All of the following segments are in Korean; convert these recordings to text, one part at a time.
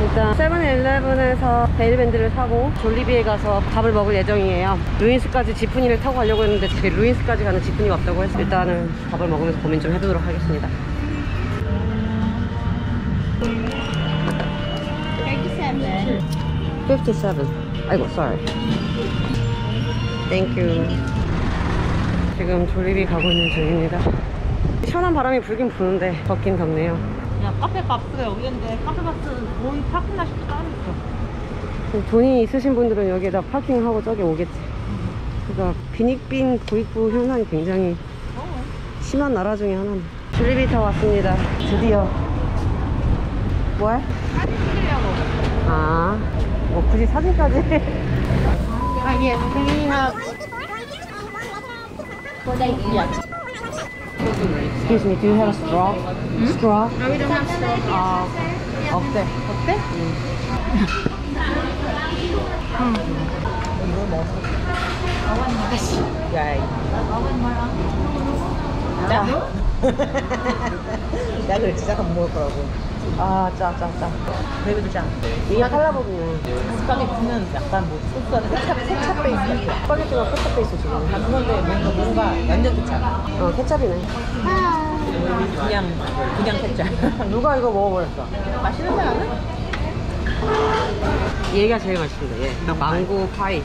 일단 세븐일레븐에서 데일밴드를 사고 졸리비에 가서 밥을 먹을 예정이에요. 루인스까지 지프니를 타고 가려고 했는데 지금 루인스까지 가는 지프니가 없다고 해서 일단은 밥을 먹으면서 고민 좀 해보도록 하겠습니다. 57. 아이고, sorry. Thank you. 지금 졸리비 가고 있는 중입니다. 시원한 바람이 불긴 부는데 덥긴 덥네요. 야, 카페 값스가 여기인데 카페 값은 거의 파킹 라시도 따로 있어. 돈이 있으신 분들은 여기에다 파킹하고 저기 오겠지. 그러니까 빈익빈 부익부 현상이 굉장히 심한 나라 중에 하나입니다. 졸리비 타고 왔습니다. 드디어. 뭘? 사진 찍으려고. 아, 뭐 굳이 사진까지? 아, 예. 그냥 Excuse me, do you have a straw? Straw? No, we don't have straw. 없대. 어때? 이거 먹어. 야, 나 그래 진짜 안 먹을 거라고. 아, 짜. 베이비도 짱. 이게 칼라보기는 스파게티는 약간 뭐 소스 안에 케찹 베이스 같아. 스파게티가 케찹 베이스 지금. 아, 그건데 뭔가 완전 케찹. 케찹이네. 그냥 케찹. 누가 이거 먹어버렸어? 맛있는 거 아니야? 얘가 제일 맛있습니다. 얘. 망고 파이.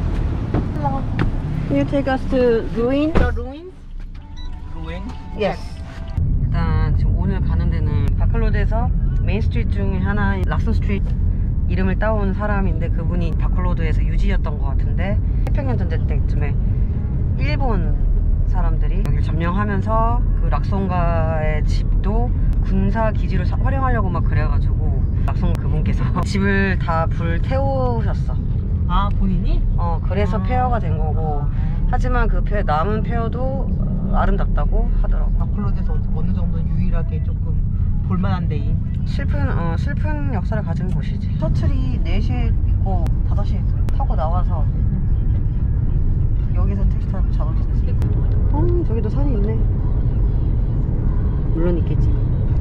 Can you take us to Ruin? 루인? Yes. 일단 지금 오늘 가는 데는 바클로드에서 메인 스트리트 중에 하나인 락슨 스트리트 이름을 따온 사람인데 그분이 바클로드에서 유지였던 것 같은데 태평양 전쟁 때쯤에 일본 사람들이 여기를 점령하면서 그 락송가의 집도 군사 기지로 활용하려고 막 그래가지고 락송 그분께서 집을 다 불 태우셨어. 아, 본인이? 그래서 폐허가 된 거고 하지만 그 남은 폐허도 아름답다고 하더라고. 바클로드에서 어느 정도 유일하게 조금 볼만한 데인. 슬픈 역사를 가진 곳이지. 셔틀이 4시에 있고 5시에 타고 나와서 여기서 택시 타고 작업을 했지. 저기도 산이 있네. 물론 있겠지.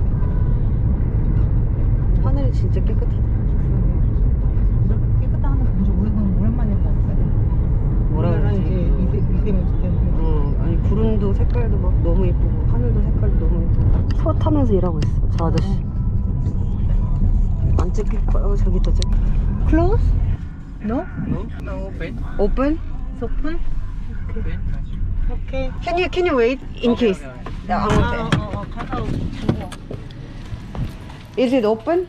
하늘이 진짜 깨끗하다. 이렇게 깨끗한 하늘 본지 오랜만인 것 같아. 뭐라 그러지? 이제 미세먼지 때문에. 아니 구름도 색깔도 막 너무 예쁘고 하늘도 색깔도 너무 예쁘고 소 타면서 일하고 있어 저 아저씨. 안 찍힐 거야. 저기 있다 저기. Close? No? Open? It's open? Okay. Can you wait in case? Yeah, I'm okay. 갔다 오고. Is it open?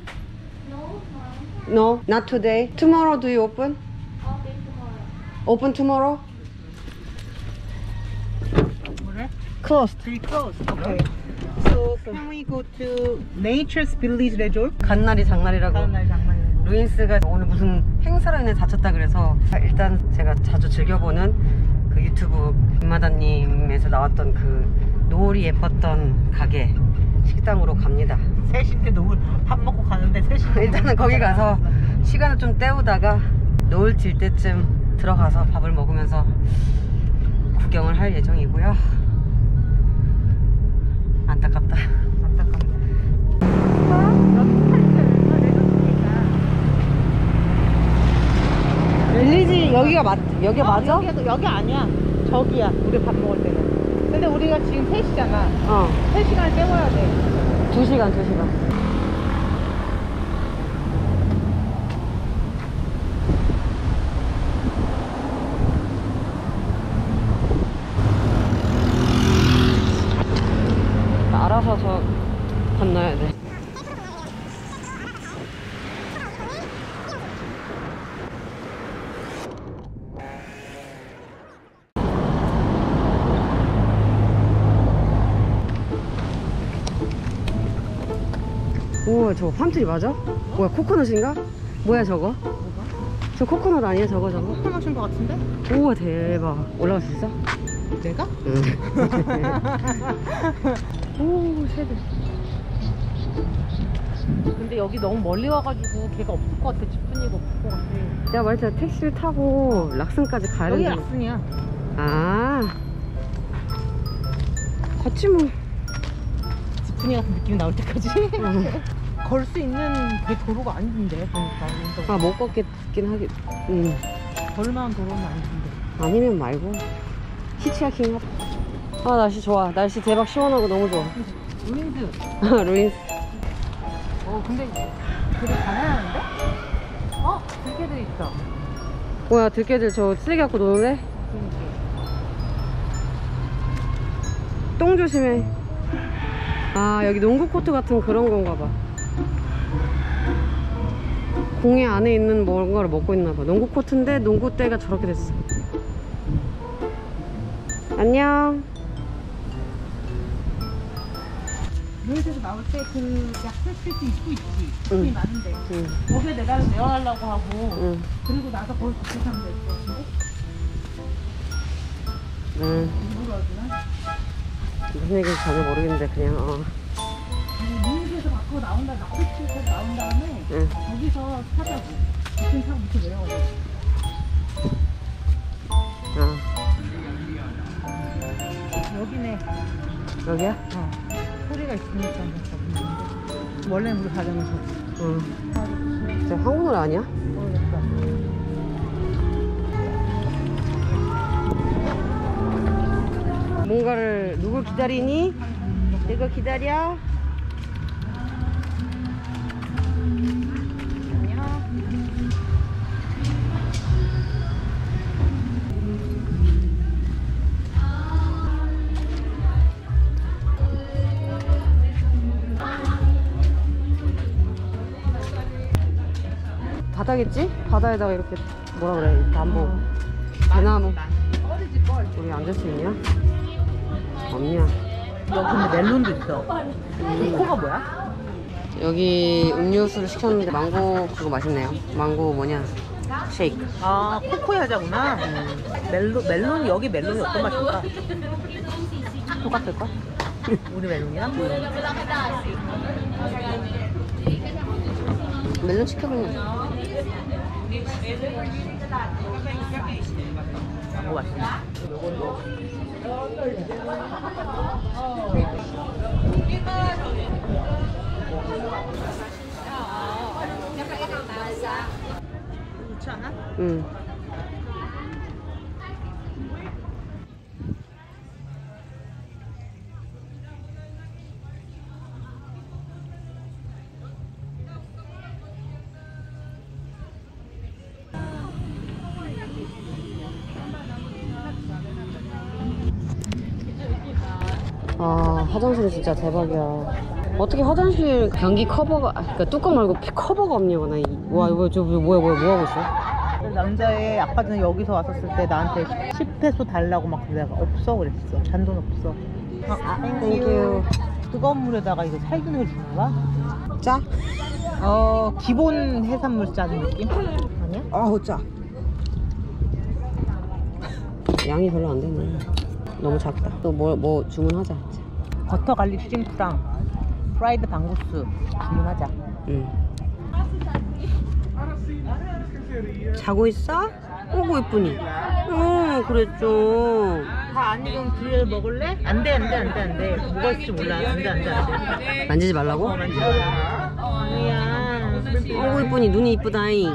No, not today. Tomorrow do you open? Okay, tomorrow. Open tomorrow? 뭐래? Closed. Pretty close. Okay. So can we go to Nature's Village Resort? 간날이 장날이라고. 장난이야. 루인스가 오늘 무슨 행사로 인해 다쳤다 그래서 일단 제가 자주 즐겨보는 그 유튜브 김마다님에서 나왔던 그 노을이 예뻤던 가게 식당으로 갑니다. 3시인데 밥 먹고 가는데 3시. 일단은 거기 가서 시간을 좀 때우다가 노을 질 때쯤 들어가서 밥을 먹으면서 구경을 할 예정이고요. 안타깝다. 릴리지 여기가 여기 맞아? 여기 아니야. 저기야. 우리 밥 먹을 때는. 근데 우리가 지금 3시잖아. 3시간을 때워야 돼. 2시간. 알아서 저 건너야 돼. 우와, 저거 팜트리 맞아? 뭐야, 코코넛인가? 뭐야 저거? 저 코코넛 아니야 저거? 코코넛인 것 같은데? 우와 대박. 올라갈 수 있어? 내가? 응. 오, 새들. 근데 여기 너무 멀리 와가지고 걔가 없을 것 같아. 지프니가 없을 것 같아. 내가 말했잖아, 택시를 타고 락슨까지 가야 여기 되는데. 락슨이야. 아, 걷지 뭐. 지프니 같은 느낌이 나올 때까지. 응. 걸 수 있는 그 도로가 아닌데 보니까. 아, 못 걷겠긴 하겠. 걸만한 도로는 아닌데. 아니면 말고. 히치하킹 하다. 아, 날씨 좋아. 날씨 대박 시원하고 너무 좋아. 루인즈. 루인스. 근데 되게 가난한데? 들개들 있어. 뭐야, 들개들 저 쓰레기 갖고 노는데? 똥 조심해. 아, 여기 농구 코트 같은 그런 건가 봐. 공의 안에 있는 뭔가를 먹고 있나 봐. 농구 코트인데 농구대가 저렇게 됐어. 안녕. 루인즈에서 나올 때 그 약세트도 입고 있지. 응. 돈이 많은데. 응. 거기에 내가 내어하려고 하고. 응. 그리고 나서 거기 붙여 사면 될 것 같은데? 응. 일부러 하구나. 무슨 얘기인지 전혀 모르겠는데 그냥 루인즈에서 밖으로 나온다, 약세트에서 나온 다음에 응. 거기서 타자고. 무슨 타고 밑에 내려가자고. 여기네. 여기야? 소리가 있으니까 원래는 우리 가려면 저기. 응. 저 한국 노래 아니야? 모르겠어. 뭔가를 누굴 기다리니? 내가 기다려? 바다겠지? 바다에다가 이렇게 뭐라 그래, 이렇게 안보 대나무. 우리 앉을 수 있냐? 없냐? 근데 멜론도 있어. 코코가 뭐야? 여기 음료수를 시켰는데 망고 그거 맛있네요. 망고 뭐냐? 쉐이크. 아, 코코야자구나. 멜론, 여기 멜론이 어떤 맛일까? 똑같을걸? 우리 멜론이랑? 멜론 시켜보면 망고 맛있네. 좋지 않아? 응. 아, 화장실이 진짜 대박이야. 어떻게 화장실 변기 커버가, 그러니까 뚜껑 말고 커버가 없냐고. 와, 이거 저 뭐야, 뭐 하고 있어? 남자애 아까 전에 여기서 왔었을 때 나한테 10페소 달라고 막 내가 없어 그랬어. 잔돈 없어. 땡큐. 뜨거운 물에다가 이거 살균을 주나 봐? 짜? 기본 해산물 짜는 느낌? 아니야? 아우, 짜. 양이 별로 안 되네. 너무 작다. 또 뭐 주문하자. 버터 갈릭 싱크랑 프라이드 방구스 주문하자. 응. 자고 있어? 어구 예쁘니. 그랬죠. 다 안 익은 귤 먹을래? 안 돼. 뭐가 있을지 몰라. 안 돼. 만지지 말라고? 만지지 마. 아니야. 어구 예쁘니. 눈이 이쁘다잉.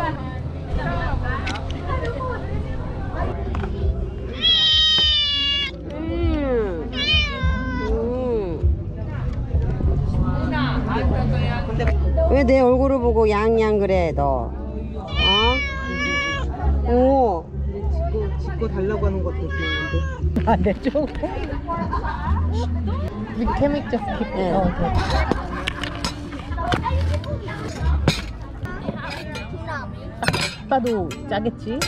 왜 내 얼굴을 보고 양양 그래 너? 오. 짓고 달라고 하는 것도 있는데. 안 되죠? We can make just keep. 네. 오케이. 아빠도 짜겠지?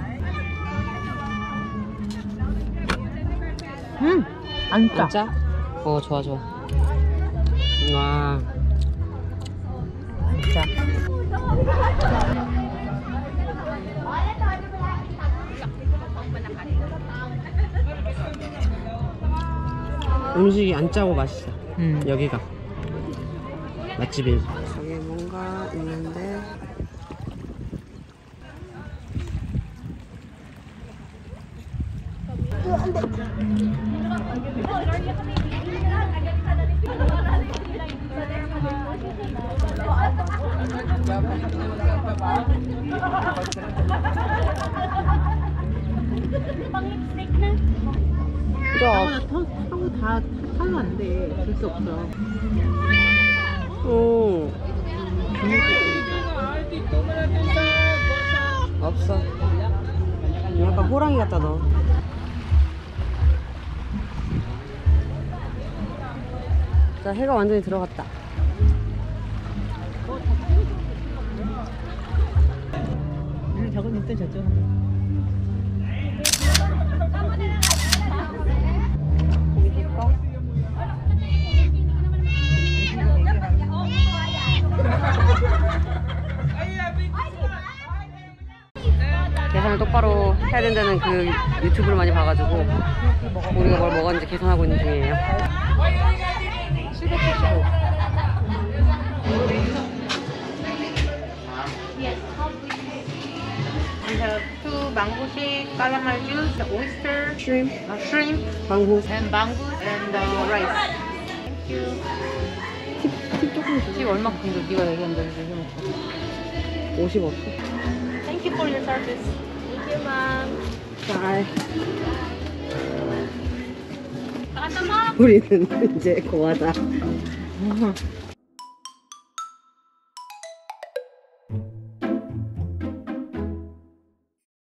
안 짜. 진짜? 좋아. 와. 안 짜. 음식이 안 짜고 맛있어. 음. 여기가 맛집이. 저기 뭔가 있는데. 그죠? 타고 다 타면 안 돼. 줄 수 없어. 오. 없어. 약간 호랑이 같다 너. 자, 해가 완전히 들어갔다. 저건 있대 저쪽. 고기 줄까? 계산을 똑바로 해야 된다는 그 유튜브를 많이 봐가지고 우리가 뭘 먹었는지 계산하고 있는 중이에요. 775. We have 2 mango shake, calamari juice, oyster, shrimp, shrimp, 방구. and mango, and rice. Thank you. 팁 조금 주지. 집 얼마큼 줘? 네가 얘기한 대로 좀 50 없어. Thank you for your service. Thank you, ma'am. 잘. Pakata mo. 우리는 이제 고하다.